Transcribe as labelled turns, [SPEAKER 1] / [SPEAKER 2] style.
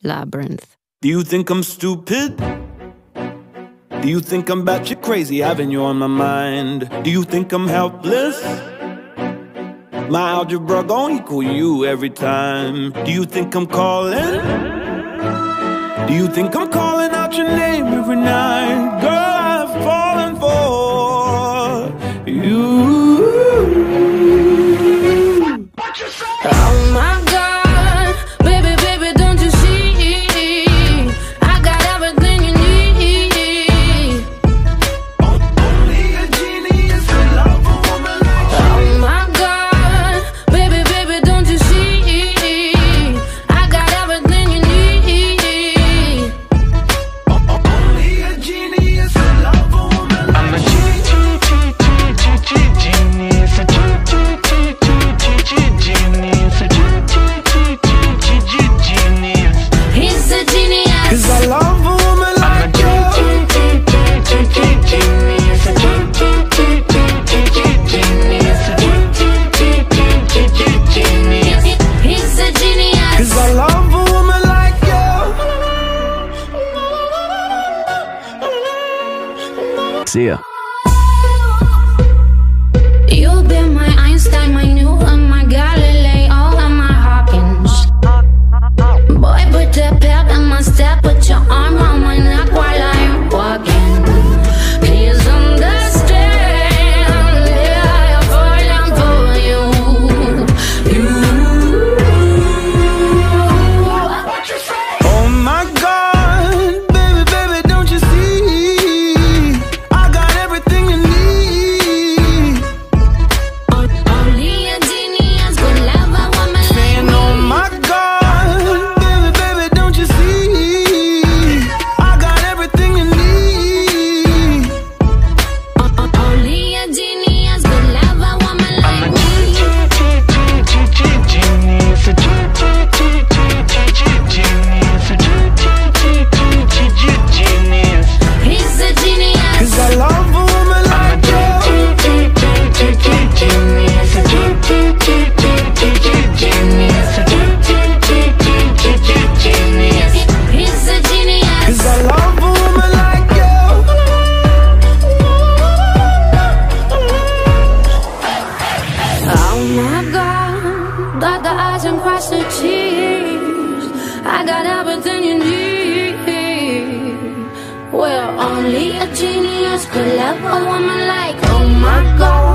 [SPEAKER 1] Labyrinth.
[SPEAKER 2] Do you think I'm stupid? Do you think I'm batshit crazy, having you on my mind? Do you think I'm helpless? My algebra gon' equal you every time. Do you think I'm calling? Do you think I'm calling out your name every night? Girl, I've fallen for you.
[SPEAKER 1] Oh my God, baby, baby, don't you see? I got everything you need.
[SPEAKER 2] Only a genius can love a woman like you.
[SPEAKER 1] Oh my God, baby, baby, don't you see? I got everything you need.
[SPEAKER 2] Only a genius can love a woman like you.
[SPEAKER 3] I'm a genius, a genius, genius.
[SPEAKER 1] He's a genius.
[SPEAKER 2] 'Cause I love a woman like you.
[SPEAKER 3] Genius, a genius.
[SPEAKER 1] He's a genius.
[SPEAKER 2] 'Cause I love a woman like you.
[SPEAKER 4] See ya.
[SPEAKER 1] You've been my Einstein, my Newton, my Galileo, and my Hawkins. Boy, put the pep in my step, put your arm on my neck while I'm walking. Please understand, yeah, I'm falling for you.
[SPEAKER 2] Oh my God, baby, baby, don't you see? I got everything you need.
[SPEAKER 1] Only a genius could love a woman like
[SPEAKER 2] And
[SPEAKER 1] me.
[SPEAKER 2] oh my God, baby, baby, don't you see? I got everything you need.
[SPEAKER 1] Only a genius could love a woman
[SPEAKER 3] I'm
[SPEAKER 1] like
[SPEAKER 3] a
[SPEAKER 1] me.
[SPEAKER 3] genius, a genius.
[SPEAKER 1] He's a genius.
[SPEAKER 2] 'Cause I love a woman like you.
[SPEAKER 3] Genius, a genius, genius.
[SPEAKER 1] He's a genius.
[SPEAKER 2] 'Cause I love a woman like you.
[SPEAKER 1] Oh my God, dot the I's and cross the T's. I got everything you need. Well, only a genius could love a woman like, oh my God.